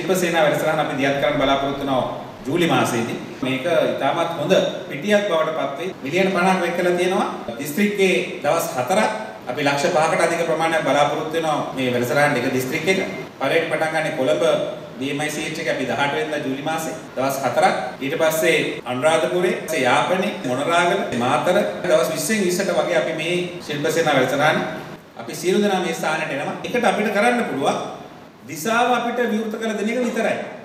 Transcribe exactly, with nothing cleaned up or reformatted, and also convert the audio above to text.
ශිල්ප සේනා වැඩසටහන අපි දියත් කරන්න බලාපොරොත්තු වෙනවා ජූලි මාසයේදී. මේක ඉතාමත් හොඳ පිටියක් බවට පත් වෙයි. මිලියන පනහක් වෙන් කළා තියෙනවා. දිස්ත්‍රික්කයේ දවස් හතරක් අපි ලක්ෂ පහකට අධික ප්‍රමාණයක් බලාපොරොත්තු වෙනවා මේ වැඩසටහන එක දිස්ත්‍රික්කයක. පරේඩ් පටන් ගන්නේ Colombo B M I C H එක අපි දහඅට වෙනිදා ජූලි මාසේ දවස් හතරක්. ඊට පස්සේ අනුරාධපුරේ, යාපනයේ, මොනරාගල, මාතර දවස් විස්සෙන් විස්සට වගේ අපි මේ ශිල්ප සේනා වැඩසටහන අපි සියලු දෙනා මේ ස්ථානයට එනවා. එකට අපිට කරන්න පුළුවන් දිශාව අපිට විවෘත කළ දෙන එක විතරයි.